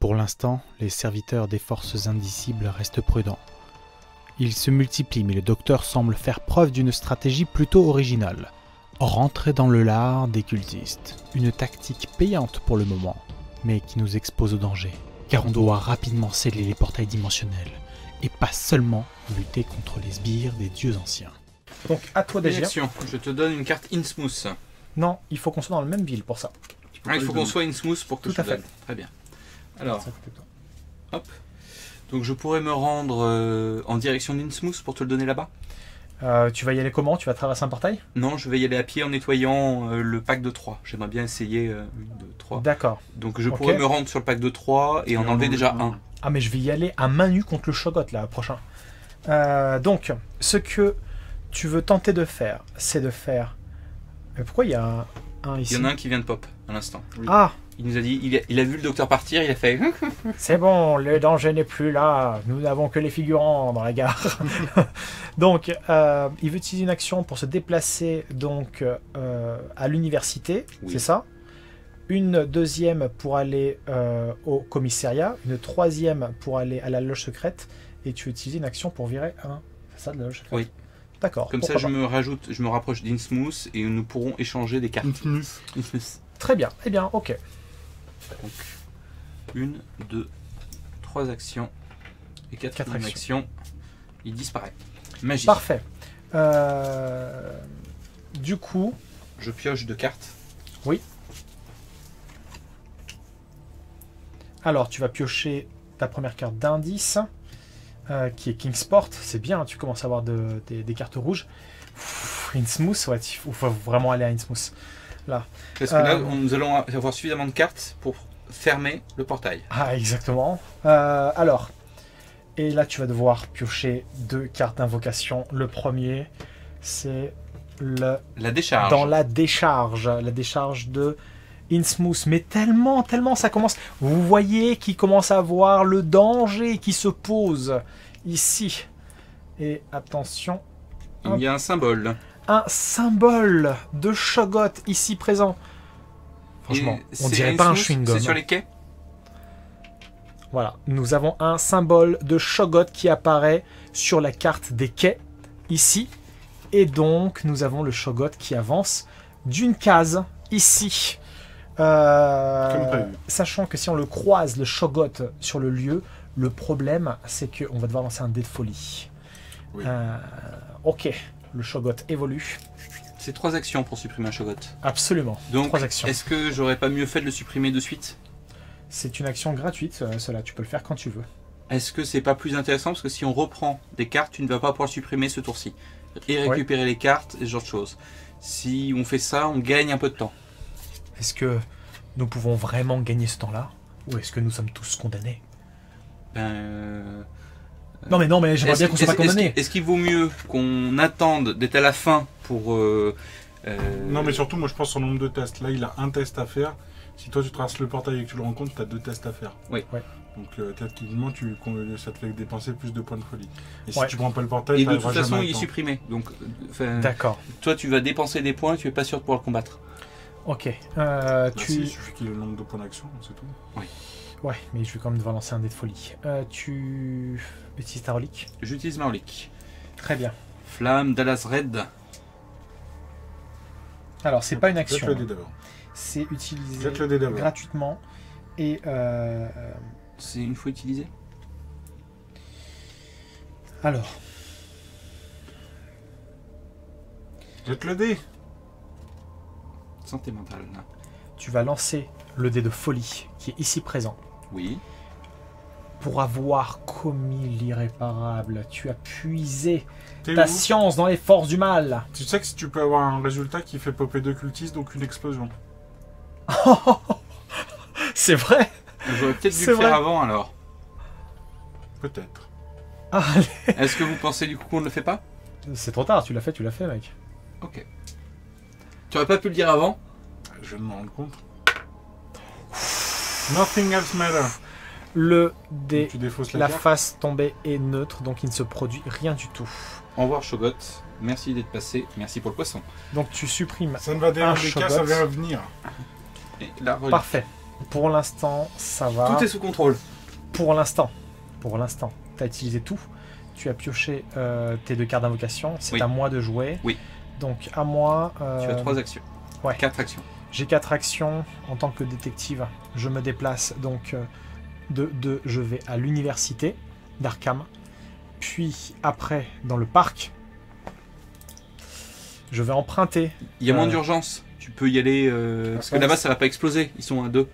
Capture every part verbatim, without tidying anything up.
pour l'instant, les serviteurs des forces indicibles restent prudents. Ils se multiplient, mais le docteur semble faire preuve d'une stratégie plutôt originale. Rentrer dans le lard des cultistes. Une tactique payante pour le moment, mais qui nous expose au danger. Car on doit rapidement sceller les portails dimensionnels, et pas seulement lutter contre les sbires des dieux anciens. Donc à toi d'agir. Action. Je te donne une carte Innsmouth. Non, il faut qu'on soit dans la même ville pour ça. Ah, il faut qu'on soit Innsmouth pour que Tout je à te fait. donne. Très bien. Alors, Ça fait toi. hop. Donc je pourrais me rendre euh, en direction d'Innsmouth pour te le donner là-bas? Euh, tu vas y aller comment? Tu vas traverser un portail? Non, je vais y aller à pied en nettoyant euh, le pack de trois. J'aimerais bien essayer euh, une, deux, trois. D'accord. Donc je Ok. pourrais me rendre sur le pack de trois et en enlever déjà un. Ah mais je vais y aller à main nue contre le Shogot là, prochain. Euh, donc, ce que tu veux tenter de faire, c'est de faire... Mais pourquoi il y a un, un ici? Il y en a un qui vient de pop à l'instant. Ah, Il nous a dit, il a, il a vu le docteur partir, il a fait... c'est bon, le danger n'est plus là. Nous n'avons que les figurants dans la gare. Donc, euh, il veut utiliser une action pour se déplacer donc euh, à l'université, Oui. c'est ça? Une deuxième pour aller euh, au commissariat, une troisième pour aller à la loge secrète, et tu veux utiliser une action pour virer un... C'est ça de la loge secrète? Oui. D'accord. Comme ça, pourquoi je pas. me rajoute, je me rapproche d'Innsmouth et nous pourrons échanger des cartes. Innsmouth. Très bien. Eh bien, ok. Donc, une, deux, trois actions et quatre, Quatre actions. actions. Il disparaît. Magie. Parfait. Euh, Du coup, Je pioche deux cartes. oui. Alors, tu vas piocher ta première carte d'indice, euh, qui est Kingsport. C'est bien, tu commences à avoir de- des, des cartes rouges. Pff, Innsmouth, ouais, il faut, faut vraiment aller à Innsmouth. Là. Parce que là, Euh, on- nous allons avoir suffisamment de cartes pour fermer le portail. Ah, exactement. Euh, alors, et là, tu vas devoir piocher deux cartes d'invocation. Le premier, c'est le La décharge. dans la décharge, la décharge de Innsmouth. Mais tellement, tellement ça commence. Vous voyez qu'il commence à voir le danger qui se pose ici. Et attention, Il y a un symbole. un symbole de Shogot ici présent. Franchement, Et on c'est dirait à pas un Innsmouth, chewing-gum. C'est sur les quais. Voilà, nous avons un symbole de Shogot qui apparaît sur la carte des quais ici. Et donc, nous avons le Shogot qui avance d'une case ici. Euh, Comme prévu. Sachant que si on le croise, le Shogot, sur le lieu, le problème, c'est qu'on va devoir lancer un dé de folie. Oui. Euh, ok, le Shogot évolue. C'est trois actions pour supprimer un Shogot. Absolument. Donc, Trois actions. est-ce que j'aurais pas mieux fait de le supprimer de suite? C'est une action gratuite, euh, cela. Tu peux le faire quand tu veux. Est-ce que c'est pas plus intéressant parce que si on reprend des cartes, tu ne vas pas pouvoir supprimer ce tour-ci et récupérer les cartes et ce genre de choses. Si on fait ça, on gagne un peu de temps. Est-ce que nous pouvons vraiment gagner ce temps-là? Ou est-ce que nous sommes tous condamnés? Ben, euh, Non mais non, mais j'aimerais est-ce- bien qu'on soit pas est-ce- est-ce condamnés. qu'il- Est-ce qu'il vaut mieux qu'on attende d'être à la fin pour... euh, euh, Non, mais surtout, moi je pense sur le nombre de tests. Là, il a un test à faire. Si toi tu traverses le portail et que tu le rencontres, tu as deux tests à faire. Oui. Ouais. Donc, euh, techniquement, tu, qu'on- ça te fait dépenser plus de points de folie. Et si Ouais. tu prends pas le portail, Et de t'arriveras toute façon, jamais à il est temps. supprimé. Donc, euh, enfin, D'accord. toi, tu vas dépenser des points, tu es pas sûr de pouvoir le combattre. Ok. Euh, Bah, tu... si, il suffit qu'il ait le nombre de points d'action, c'est tout. Ouais, mais je vais quand même devoir lancer un dé de folie. Euh, tu utilises ta relique. J'utilise ma relique. Très bien. Flamme Dallas Red. Alors, c'est pas une Jette action. le dé hein. d'abord. C'est utilisé Jette le dé d'abord. gratuitement. Et euh, C'est une fois utilisé. alors, Jette le dé. Santé mentale. tu vas lancer le dé de folie qui est ici présent. Oui. Pour avoir commis l'irréparable, tu as puisé T'es ta où? science dans les forces du mal. Tu sais que si tu peux avoir un résultat qui fait popper deux cultistes, donc une explosion. C'est vrai. J'aurais peut-être dû C'est le faire vrai. avant alors. Peut-être. Allez. Est-ce que vous pensez du coup qu'on ne le fait pas? C'est trop tard, tu l'as fait, tu l'as fait, mec. Ok. Tu aurais pas pu le dire avant? Je viens de me rendre compte. Nothing else matter. Le dé, Tu défausses la, la carte. face tombée est neutre, donc il ne se produit rien du tout. Au revoir Shogot. Merci d'être passé. Merci pour le poisson. Donc tu supprimes. Ça ne va Un derrière les cas, ça Shogot. va venir. Et la relique. Parfait. Pour l'instant, ça va. Tout est sous contrôle. Pour l'instant. Pour l'instant. Tu as utilisé tout. Tu as pioché euh, tes deux cartes d'invocation. C'est Oui. à moi de jouer. Oui. Donc à moi. euh, Tu as trois actions. ouais. Quatre actions. J'ai quatre actions en tant que détective. Je me déplace donc euh, de, de je vais à l'université d'Arkham. Puis après dans le parc. Je vais emprunter. Il y a moins Euh, d'urgence. Tu peux y aller. euh, parce que Attends, là-bas, ça va pas exploser. Ils sont à deux.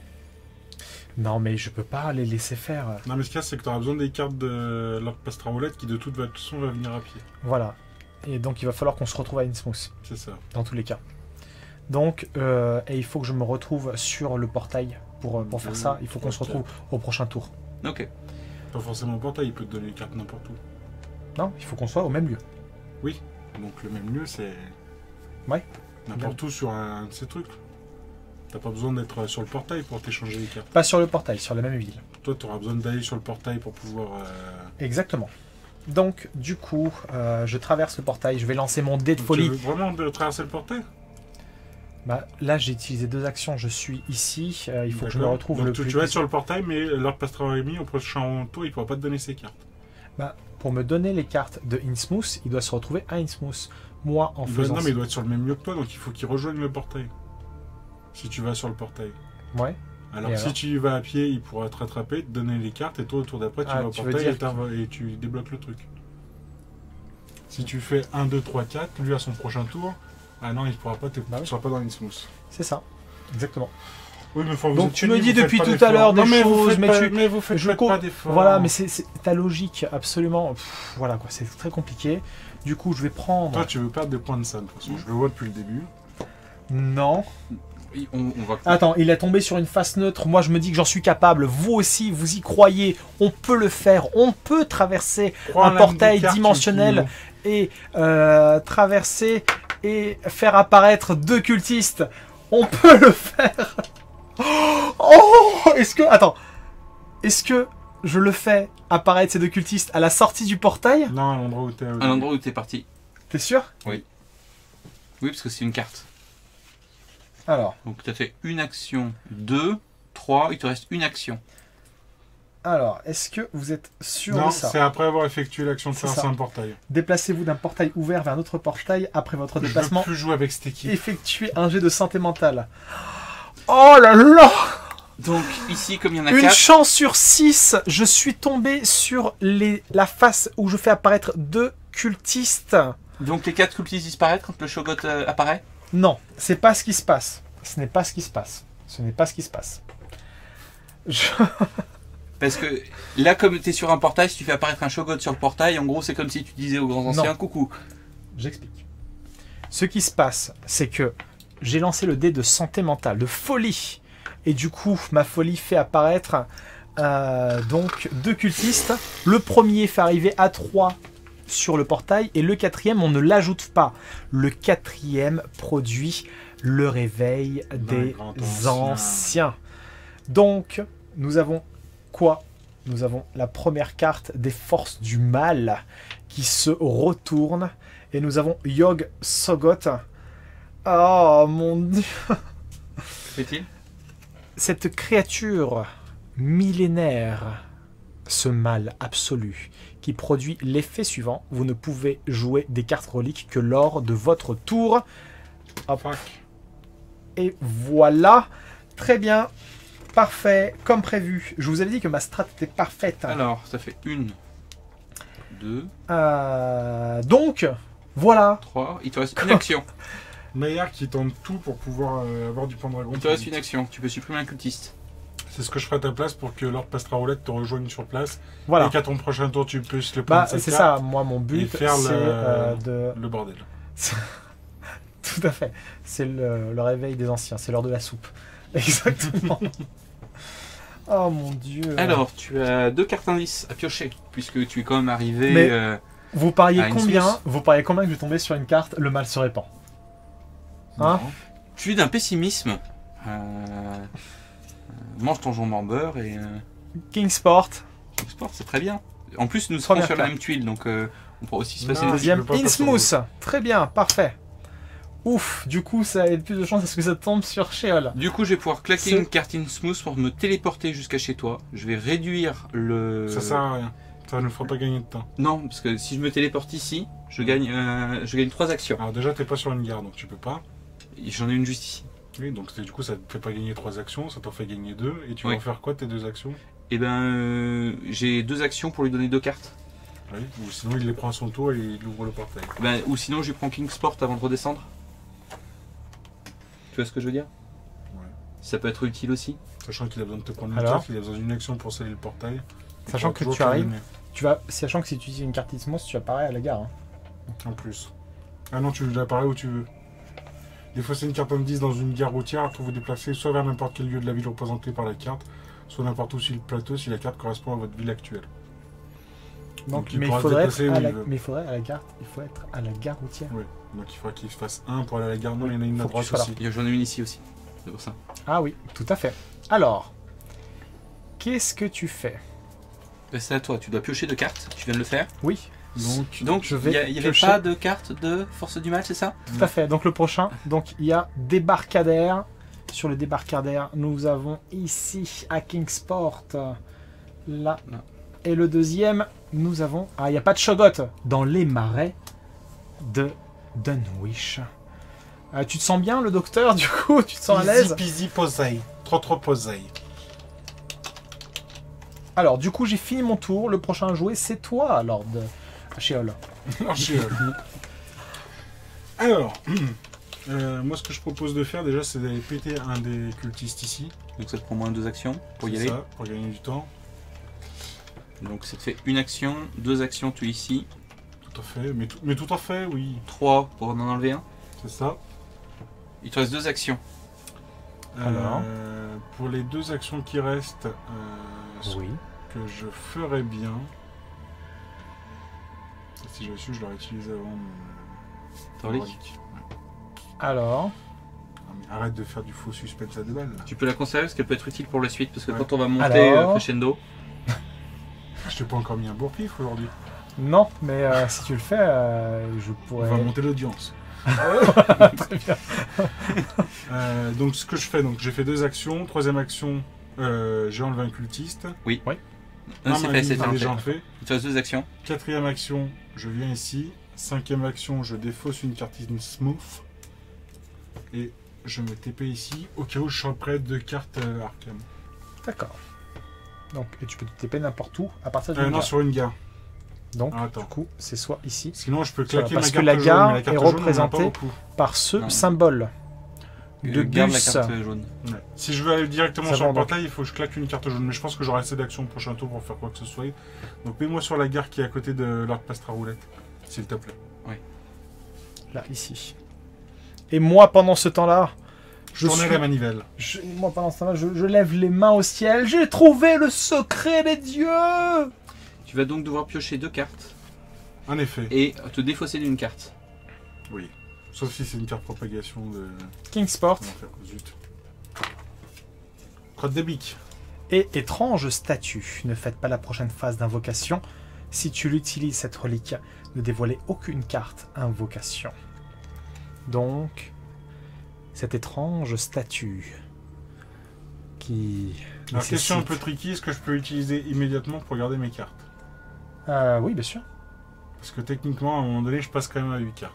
Non mais je peux pas les laisser faire. Non, mais ce qu'il y a, c'est que tu auras besoin des cartes de Lord Pastraolette qui, de toute façon, va venir à pied. Voilà. Et donc il va falloir qu'on se retrouve à Innsmouth. C'est ça. Dans tous les cas. Donc, euh, et il faut que je me retrouve sur le portail pour, pour faire ça. Il faut qu'on se retrouve au prochain tour. Ok. Pas forcément au portail, il peut te donner les cartes n'importe où. Non, il faut qu'on soit au même lieu. Donc le même lieu, c'est. Ouais. N'importe où sur un, un de ces trucs. T'as pas besoin d'être sur le portail pour t'échanger les cartes. Pas sur le portail, sur la même ville. Toi, tu auras besoin d'aller sur le portail pour pouvoir. euh, Exactement. Donc, du coup, euh, je traverse le portail. Je vais lancer mon dé de Tu folie. veux vraiment de traverser le portail? Bah, là, j'ai utilisé deux actions. Je suis ici. Euh, il faut que je me D'accord. retrouve Donc, le tu, plus tu vas être vite. sur le portail, mais Lord Pastraolette, au prochain tour, il pourra pas te donner ses cartes. Bah, pour me donner les cartes de Innsmouth, il doit se retrouver à Innsmouth. Moi, en Il doit- faisant non, mais ça- il doit être sur le même lieu que toi, donc il faut qu'il rejoigne le portail. Si tu vas sur le portail. Ouais. Alors, Et si alors tu y vas à pied, il pourra te rattraper, te donner les cartes, et toi, au tour d'après, tu Ah, vas au tu veux portail dire et, t'invo- et tu débloques le truc. Si tu fais un, deux, trois, quatre, lui à son prochain tour, ah non, il pourra pas, te... Bah oui. tu seras pas dans l'Innsmouth. C'est ça. Exactement. Oui, mais faut- vous Donc, êtes tu me pénible, dis vous faites depuis pas tout à d'efforts. l'heure des Non, mais vous choses, faites mais pas- tu- mais vous faites je faites co- pas d'efforts. Voilà, mais c'est c'est ta logique, absolument. Pff, voilà quoi, c'est très compliqué. Du coup, je vais prendre. Toi, tu veux perdre des points de ça, de toute façon. Je le vois depuis le début. Non. Oui, On, on va. Attends, il est tombé sur une face neutre. Moi, je me dis que j'en suis capable. Vous aussi, vous y croyez. On peut le faire. On peut traverser Prends un l'âme portail des cartes, dimensionnel et euh, traverser et faire apparaître deux cultistes. On peut le faire. Oh, est-ce que Attends, est-ce que je le fais apparaître ces deux cultistes à la sortie du portail? Non, à l'endroit où t'es. À l'endroit où t'es parti. T'es sûr? Oui, parce que c'est une carte. Alors, Donc tu as fait une action, deux, trois, il te reste une action. alors, est-ce que vous êtes sûr Non, de ça? c'est après avoir effectué l'action de C'est traverser ça. un portail. Déplacez-vous d'un portail ouvert vers un autre portail après votre Je veux déplacement. plus jouer avec cette équipe. Effectuez un jet de santé mentale. Oh là là! Donc ici, comme il y en a Une quatre, chance sur six, je suis tombé sur les, la face où je fais apparaître deux cultistes. donc les quatre cultistes disparaissent quand le Shogot euh, apparaît. Non, c'est pas ce qui se passe. Ce n'est pas ce qui se passe. Ce n'est pas ce qui se passe. Je- Parce que là, comme tu es sur un portail, si tu fais apparaître un Shogot sur le portail, en gros, c'est comme si tu disais aux grands anciens Non. coucou. J'explique. Ce qui se passe, c'est que j'ai lancé le dé de santé mentale, de folie. Et du coup, ma folie fait apparaître euh, donc deux cultistes. Le premier fait arriver à trois sur le portail et le quatrième, on ne l'ajoute pas. Le quatrième produit le réveil des grand ancien. anciens. Donc, nous avons quoi? Nous avons la première carte des forces du mal qui se retourne. Et nous avons Yog Sothoth. Oh mon dieu! Que fait-il? Cette créature millénaire, ce mal absolu, qui produit l'effet suivant. Vous ne pouvez jouer des cartes reliques que lors de votre tour. Hop. Fuck. Et voilà. Très bien. Parfait. Comme prévu. Je vous avais dit que ma strat était parfaite. Alors, ça fait une, deux, Euh, donc, voilà. trois, il te reste une action. Maillard qui tente tout pour pouvoir euh, avoir du Pendragon. Il te reste une action, tu peux supprimer un cultiste. C'est ce que je ferai à ta place pour que Lord Pastraolette te rejoigne sur place. Voilà. Et qu'à ton prochain tour, tu puisses le prendre Bah, sa c'est carte, ça. Moi, mon et but, c'est faire le- euh, de... le bordel. Tout à fait. C'est le, le réveil des anciens. C'est l'heure de la soupe. Exactement. Oh mon dieu. Alors, tu as deux cartes indices à piocher, puisque tu es quand même arrivé... Mais- euh, Vous pariez à une combien source. Vous pariez combien que je vais tomber sur une carte Le mal se répand. Hein? Non. Tu es d'un pessimisme. Euh, euh, mange ton jambon en beurre et... Euh, Kingsport. sport, c'est très bien. En plus, nous serons Première sur la carte. même tuile, donc euh, on pourra aussi se passer Non, des... je Deuxième veux pas passer Innsmouth. Très bien, parfait. Ouf, du coup, ça a plus de chances à ce que ça tombe sur Sheol. Du coup, je vais pouvoir claquer C'est- une carte Innsmouth pour me téléporter jusqu'à chez toi. Je vais réduire le... Ça sert à rien. Ça ne fera pas gagner de temps. Non, parce que si je me téléporte ici, je gagne, euh, je gagne trois actions. Alors déjà, t'es pas sur une gare, donc tu peux pas. Et j'en ai une juste ici. Oui, donc c'est- du coup, ça te fait pas gagner trois actions, ça t'en fait gagner deux. Et tu Oui. vas en faire quoi tes deux actions? Et ben, euh, j'ai deux actions pour lui donner deux cartes. Oui. Ou sinon, il les prend à son tour et il ouvre le portail. Ben, ou sinon, je lui prends Kingsport avant de redescendre. Tu vois ce que je veux dire? Ouais. Ça peut être utile aussi. Sachant qu'il a besoin de te prendre une Alors carte, il a besoin d'une action pour sceller le portail. Et Sachant vas que toujours tu arrives- terminer. Tu vas, sachant que si tu utilises une carte Innsmouth, tu apparais à la gare. hein. En plus. Ah non, tu l'apparais où tu veux. Des fois, c'est une carte indice dans une gare routière que vous déplacez soit vers n'importe quel lieu de la ville représenté par la carte, soit n'importe où sur le plateau si la carte correspond à votre ville actuelle. Donc, Donc, il mais, il pourra se faudrait déplacer être où à il la, veut. mais il faudrait à la gare, il faut être à la gare routière. Oui. Donc il faudra qu'il se fasse un pour aller à la gare. Non, il y en a une Faut à que tu droite sois là. aussi. Et J'en ai une ici aussi. C'est pour ça. Ah oui, tout à fait. Alors, qu'est-ce que tu fais? Ben, c'est à toi. Tu dois piocher deux cartes. Tu viens de le faire. Oui, Donc, Donc, je il vais n'y avait piocher. pas de carte de force du mal, c'est ça? tout à fait. Donc le prochain, donc il y a débarcadère. Sur le débarcadère, nous avons ici à Kingsport, là. Là. Et le deuxième, nous avons... Ah, il n'y a pas de Shogot dans les marais de Dunwich. Euh, tu te sens bien, le docteur, du coup? Tu te sens à l'aise? Easy peasy posey. Trop trop posey. Alors, du coup, j'ai fini mon tour. Le prochain à jouer, c'est toi, Lord Sheol. Alors, euh, moi ce que je propose de faire déjà, c'est d'aller péter un des cultistes ici. Donc, ça te prend moins deux actions pour y C'est aller. ça, pour gagner du temps. Donc, ça te fait une action, deux actions, tu es ici. Tout à fait. Mais tout, mais tout à fait, oui. Trois pour en enlever un. C'est ça. Il te reste deux actions. Alors Euh, pour les deux actions qui restent, euh, ce Oui. que je ferais bien. Si j'avais su, je l'aurais utilisé avant mon. Ton mon relique. relique. Ouais. Alors, Non, mais arrête de faire du faux suspense à deux balles. Là. Tu peux la conserver parce qu'elle peut être utile pour la suite. Parce que Ouais. quand on va monter Alors euh, crescendo, Je t'ai pas encore mis un bourre-pif aujourd'hui. non, mais euh, si tu le fais, euh, je On pourrais... va monter l'audience. Très bien. Euh, donc ce que je fais, donc j'ai fait deux actions. Troisième action, euh, j'ai enlevé un cultiste. non, Un c'est fait, maligne, c'est j'ai déjà fait. fait. Il te reste deux actions. Quatrième action, je viens ici. Cinquième action, je défausse une carte Innsmouth. Et je me T P ici, au cas où je serai près de cartes euh, Arkham. D'accord. Donc, et tu peux te T P n'importe où à partir d'une Euh, non, gare. sur une gare. Donc, Ah, attends. du coup, c'est soit ici, Sinon, je peux Voilà, claquer parce ma que carte la jaune, gare mais la carte est jaune, on en a pas représentée beaucoup. par ce Non. symbole de Euh, Garde la bus. carte jaune. Ouais. Si je veux aller directement Ça sur va, le donc. portail, il faut que je claque une carte jaune. Mais je pense que j'aurai assez d'action au prochain tour pour faire quoi que ce soit. Donc mets-moi sur la gare qui est à côté de l'Arc Pastra Roulette, s'il te plaît. Là, ici. Et moi, pendant ce temps-là, je Tournez suis... la manivelle. je- moi, pendant ce temps-là, je, je lève les mains au ciel. J'ai trouvé le secret des dieux. Tu vas donc devoir piocher deux cartes En effet. et te défausser d'une carte. Oui. Sauf si c'est une carte propagation de. Kingsport. Comment faire Zut. Crotte de bique. Et étrange statue. Ne faites pas la prochaine phase d'invocation. Si tu l'utilises, cette relique, ne dévoilez aucune carte invocation. Donc, cette étrange statue qui Alors, question un nécessite- peu tricky, est-ce que je peux utiliser immédiatement pour garder mes cartes? Euh, oui, bien sûr. Parce que techniquement, à un moment donné, je passe quand même à huit cartes.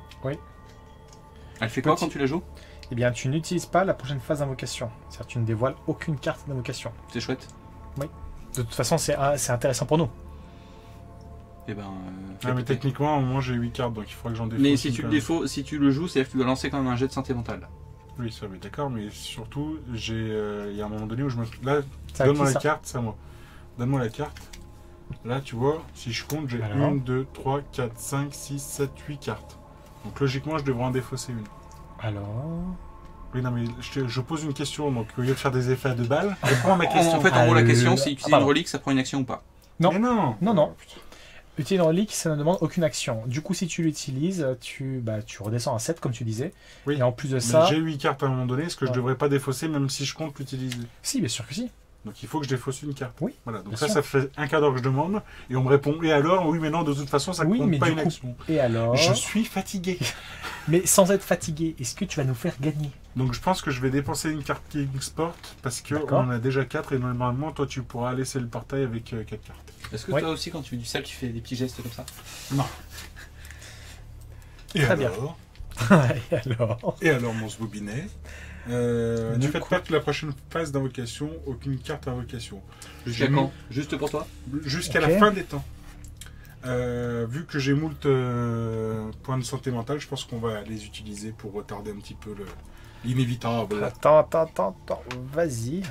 Elle fait quoi Petit. quand tu la joues? Eh bien, tu n'utilises pas la prochaine phase d'invocation. C'est-à-dire que tu ne dévoiles aucune carte d'invocation. C'est chouette. De toute façon, c'est ah, c'est intéressant pour nous. Et ben. euh, fais Ah, mais péter. techniquement, à un moment, j'ai huit cartes, donc il faudra que j'en défausse. Mais une si tu quand le même. défauts, si tu le joues, c'est-à-dire que tu dois lancer quand même un jet de santé mentale. Oui, ça, mais d'accord, mais surtout, j'ai, euh, il y a un moment donné où je me. Là, C'est à donne-moi qui, la ça carte, c'est à moi. Donne-moi la carte. Là, tu vois, si je compte, j'ai Alors. un, deux, trois, quatre, cinq, six, sept, huit cartes. Donc logiquement, je devrais en défausser une. Alors... Oui, non, mais je, te- je pose une question, donc au lieu de faire des effets à deux balles, réponds à ma question. En fait, en gros, la Ah, question, le- c'est ah, utiliser une pardon. relique, ça prend une action ou pas. Non. Mais non Non, non. Utiliser une relique, ça ne demande aucune action. Du coup, si tu l'utilises, tu, bah, tu redescends à sept, comme tu disais. Oui. Et en plus de Mais ça... j'ai huit cartes à un moment donné, est-ce que je Ouais. devrais pas défausser même si je compte l'utiliser? Si, bien sûr que si. Donc il faut que je défausse une carte. Oui, Voilà, donc bien ça, sûr. ça fait un quart d'heure que je demande, et on me répond, et alors, oui, mais non, de toute façon, ça Oui, compte mais pas du une coup- action. Et alors Je suis fatigué. Mais sans être fatigué, est-ce que tu vas nous faire gagner? Donc je pense que je vais dépenser une carte Kingsport, parce qu'on D'accord. en a déjà quatre, et normalement, toi, tu pourras laisser le portail avec quatre cartes. Est-ce que Ouais. toi aussi, quand tu fais du sale, tu fais des petits gestes comme ça? Non. Et Très bien. alors Et alors Et alors, mon bobinet euh, Du Ne faites coup- pas que la prochaine phase d'invocation, aucune carte invocation. Jusqu'à J'ai quand? Juste pour toi? Jusqu'à Ok. la fin des temps. Euh, vu que j'ai moult euh, points de santé mentale, je pense qu'on va les utiliser pour retarder un petit peu le- l'inévitable. Attends, attends, attends, attends, vas-y.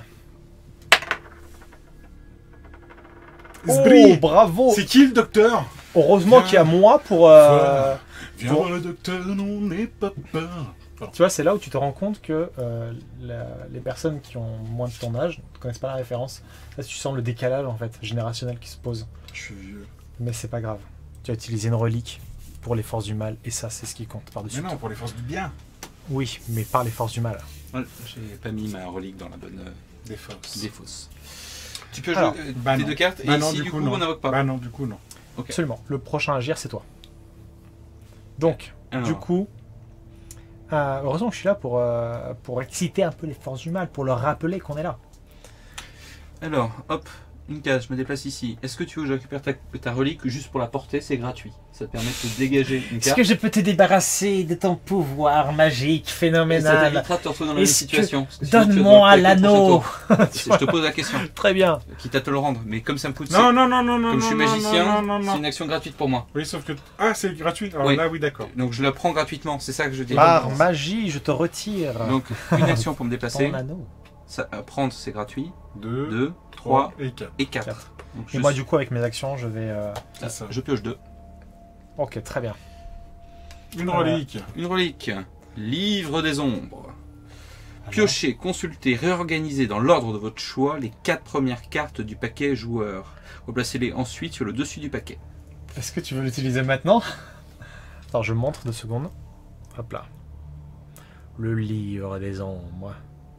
Oh, Sbri bravo! C'est qui le docteur? Heureusement Viens. qu'il y a moi pour... euh, Voilà. Viens pour- voir le docteur, non, n'aie pas peur. Tu vois, c'est là où tu te rends compte que euh, la- les personnes qui ont moins de ton âge ne connaissent pas la référence. Là, tu sens le décalage, en fait, générationnel qui se pose. Je suis vieux. Mais c'est pas grave. Tu as utilisé une relique pour les forces du mal, et ça, c'est ce qui compte par-dessus Mais non, tout. pour les forces du bien. Oui, mais par les forces du mal. Ouais, j'ai pas mis ma relique dans la bonne euh, Des forces. des fosses. Tu peux Alors, jouer euh, bah tes non. deux cartes, Bah et non, si du du coup, coup, non. on n'invoque pas. Bah non, du coup, non. Ok. Absolument. Le prochain à agir, c'est toi. Donc, Alors, du coup, euh, heureusement que je suis là pour, euh, pour exciter un peu les forces du mal, pour leur rappeler qu'on est là. alors, hop, une case, je me déplace ici. Est-ce que tu veux que je récupère ta, ta relique juste pour la porter? C'est gratuit. Ça te permet de te dégager une Est-ce carte. que je peux te débarrasser de ton pouvoir magique Et ça phénoménal? t'évitera de te retrouver dans la même Est-ce que- situation. parce que sinon, tu vas Donne-moi devoir payer ton l'anneau. prochain tour. Je te pose la question, Très bien. quitte à te le rendre. Mais comme ça me coûte, Non, non, non, non, non. comme je suis non, non, magicien, non, non, non. c'est une action gratuite pour moi. Oui, sauf que. Ah, c'est gratuit. Alors Oui. là, oui, d'accord. Donc je la prends gratuitement, c'est ça que je dis. Par magie, je te retire Donc une action pour me déplacer, ton anneau. ça, à prendre c'est gratuit, Deux, deux, trois trois et quatre. et quatre. Quatre. Donc, Et je, moi, du coup, avec mes actions, je vais... euh, C'est ça. je pioche deux. Ok, très bien. Une Euh, relique. Une relique, livre des ombres. Alors, Piochez, consultez, réorganisez dans l'ordre de votre choix les quatre premières cartes du paquet joueur. Replacez-les ensuite sur le dessus du paquet. Est-ce que tu veux l'utiliser maintenant? Attends, je montre deux secondes. Hop là. Le livre des ombres.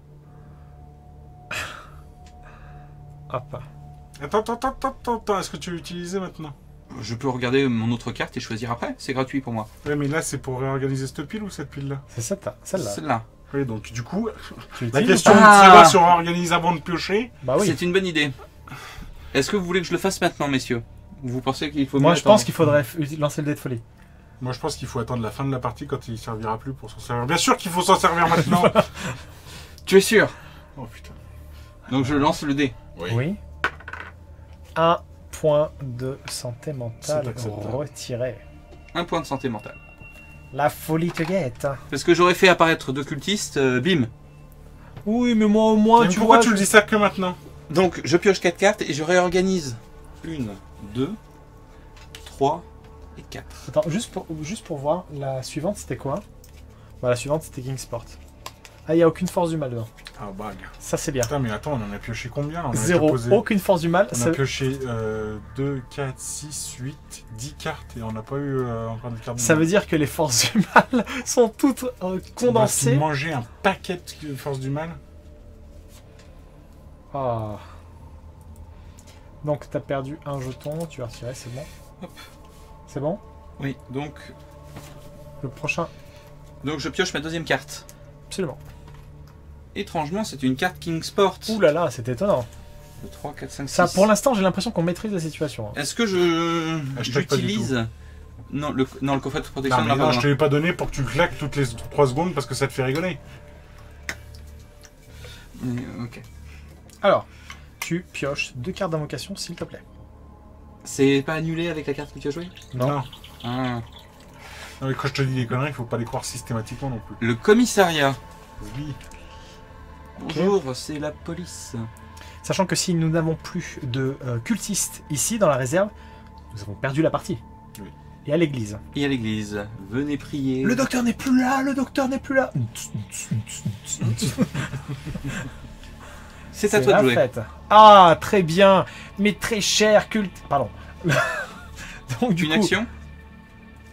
Hop. Attends, attends, attends, attends, attends. Est-ce que tu veux l'utiliser maintenant? Je peux regarder mon autre carte et choisir après, c'est gratuit pour moi. Oui, mais là, c'est pour réorganiser cette pile ou cette pile-là? C'est cette, celle-là. Celle-là. Oui, donc du coup, Tu la l'utilises question ou de pas? Ah. savoir si on réorganise avant de piocher. Bah oui. C'est une bonne idée. Est-ce que vous voulez que je le fasse maintenant, messieurs? Vous pensez qu'il faut Moi, mieux je attendre pense qu'il faudrait f- lancer le dé de folie. Moi, je pense qu'il faut attendre la fin de la partie quand il servira plus pour s'en servir. Bien sûr qu'il faut s'en servir maintenant. Tu es sûr? Oh putain. Donc je lance le dé. Oui. Un point de santé mentale C'est acceptable. retiré. Un point de santé mentale. La folie te guette. Parce que j'aurais fait apparaître deux cultistes, euh, bim. Oui, mais moi au moins, Mais tu pourquoi vois... tu le dis ça que maintenant? Donc je pioche quatre cartes et je réorganise. Une, deux, trois et quatre. Attends, juste pour, juste pour voir, la suivante c'était quoi? Bah, la suivante c'était Kingsport. Ah, il n'y a aucune force du mal dedans. Ah, bague. Ça c'est bien. Putain, mais attends, on en a pioché combien là? On a Zéro. déjà posé- Aucune force du mal. On ça- a pioché euh, deux, quatre, six, huit, dix cartes et on n'a pas eu euh, encore de cartes. Ça veut dire que les forces du mal sont toutes euh, condensées. Manger un paquet de forces du mal. Ah. Donc t'as perdu un jeton, tu vas retirer, c'est bon. Hop. C'est bon? Oui, donc, Le prochain, donc je pioche ma deuxième carte. absolument. Étrangement, c'est une carte Kingsport. Ouh là là, c'est étonnant. deux, trois, quatre, cinq, Ça, six. pour l'instant, j'ai l'impression qu'on maîtrise la situation. hein. Est-ce que je Hashtag pas du j'utilise non le non le coffret de protection Non, de mais la non, je te l'ai pas donné pour que tu claques toutes les trois secondes parce que ça te fait rigoler. Euh, Ok. Alors, tu pioches deux cartes d'invocation, s'il te plaît. C'est pas annulé avec la carte que tu as jouée? Non. Ah. Non, mais quand je te dis des conneries, il faut pas les croire systématiquement non plus. Le commissariat. Oui. Bonjour, c'est la police. Sachant que si nous n'avons plus de euh, cultistes ici dans la réserve, nous avons perdu la partie. Oui. Et à l'église. Et à l'église, venez prier. Le docteur n'est plus là, le docteur n'est plus là. C'est à toi la de jouer. fête. Ah, très bien. Mais très cher culte. Pardon. Donc du Une coup, action.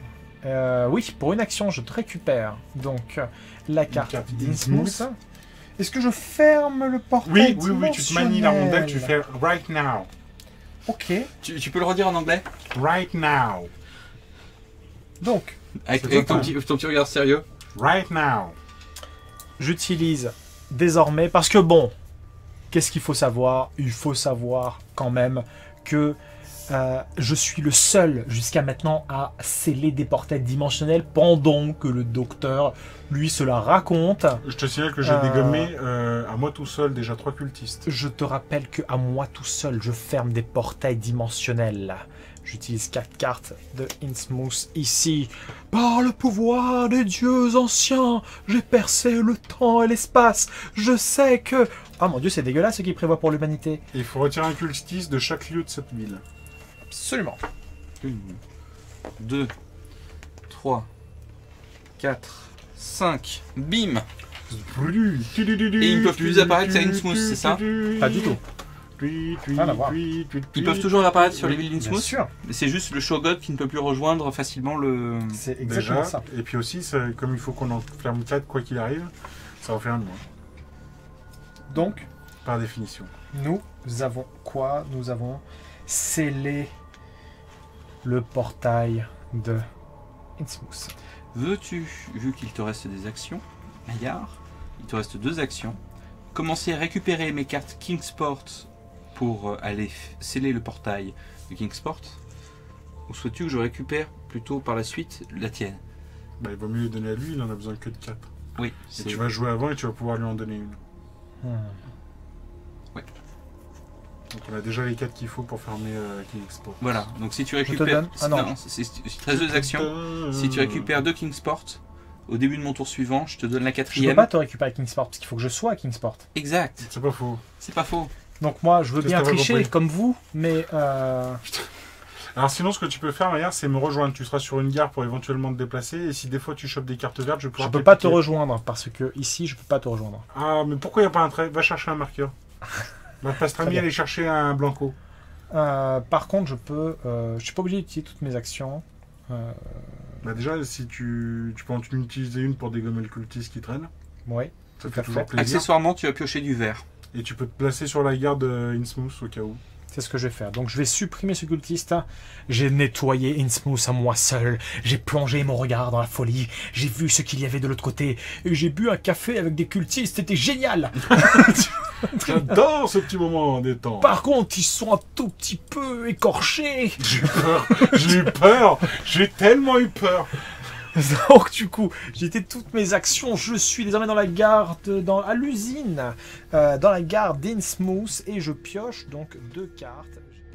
euh, oui, pour une action, je te récupère donc euh, la carte carte d'Innsmouth. d'Innsmouth. Est-ce que je ferme le portail Oui, oui, oui, tu te manies la rondelle, tu dimensionnel? fais right now. Ok. Tu, tu peux le redire en anglais? Right now. Donc, Avec, C'est avec ton, ça, petit, ton petit regard sérieux. Right now. j'utilise désormais... Parce que bon, qu'est-ce qu'il faut savoir? Il faut savoir quand même que euh, je suis le seul jusqu'à maintenant à sceller des portails dimensionnels pendant que le docteur, lui, se la raconte. Je te signale que j'ai Euh. dégommé euh, à moi tout seul déjà trois cultistes. Je te rappelle que à moi tout seul, je ferme des portails dimensionnels. J'utilise quatre cartes de Innsmouth ici. Par le pouvoir des dieux anciens, j'ai percé le temps et l'espace. Je sais que... Ah mon dieu, c'est dégueulasse ce qu'il prévoit pour l'humanité. Et il faut retirer un cultiste de chaque lieu de cette ville. Absolument. Une, deux, trois, quatre, cinq. Bim! Et ils peuvent plus apparaître sur Innsmouth, c'est ça? Pas du tout. Rien à voir. Ils peuvent toujours apparaître sur les villes Bien d'Innsmouth. sûr, Mais c'est juste le Shogun qui ne peut plus rejoindre facilement le. c'est exactement Déjà, ça. et puis aussi, ça- comme il faut qu'on en ferme quatre quoi qu'il arrive, ça en fait un de moins, Donc, par définition. nous avons quoi? Nous avons scellé le portail de Innsmouth. Veux-tu, vu qu'il te reste des actions, Maillard, il te reste deux actions, commencer à récupérer mes cartes Kingsport pour euh, aller f- sceller le portail de Kingsport? Ou souhaites-tu que je récupère plutôt par la suite la tienne? Bah, il vaut mieux les donner à lui, il en a besoin que de quatre. Oui, Et c'est tu vas jouer avant et tu vas pouvoir lui en donner une. Hmm. Donc on a déjà les quatre qu'il faut pour fermer euh, Kingsport. Voilà, donc si tu te récupères. donne- ah non. c'est c'est très deux actions. Si tu récupères deux Kingsport, au début de mon tour suivant, je te donne la Je peux quatrième. pas te récupérer à Kingsport parce qu'il faut que je sois à Kingsport. Exact, C'est pas faux. c'est pas faux. Donc moi, je veux Qu'est-ce bien que t'as pas tricher compris comme vous, mais euh, Alors sinon, ce que tu peux faire, Maillard, c'est me rejoindre. Tu seras sur une gare pour éventuellement te déplacer. Et si des fois tu chopes des cartes vertes, je, je pourrai peux pas te piquer. rejoindre parce que ici, je peux pas te rejoindre. Ah, mais pourquoi il n'y a pas un trait? Va chercher un marqueur. Va pas Très se bien. aller chercher un blanco. Euh, par contre, je peux, euh, je suis pas obligé d'utiliser toutes mes actions. Euh, Bah déjà, si tu, tu peux en utiliser une pour dégommer le cultiste qui traîne. ouais. Ça Tout fait à toujours fait. plaisir. Accessoirement, tu as pioché du vert. Et tu peux te placer sur la garde euh, Innsmouth au cas où. C'est ce que je vais faire. Donc je vais supprimer ce cultiste. J'ai nettoyé Innsmouth à moi seul. J'ai plongé mon regard dans la folie. J'ai vu ce qu'il y avait de l'autre côté. Et j'ai bu un café avec des cultistes. C'était génial. J'adore ce petit moment détente. Par contre, ils sont un tout petit peu écorchés. J'ai eu peur. J'ai eu peur. J'ai tellement eu peur. Donc du coup, j'ai été toutes mes actions. Je suis désormais dans la gare, de- dans, à l'usine, euh, dans la gare d'Innsmouth. Et je pioche donc deux cartes.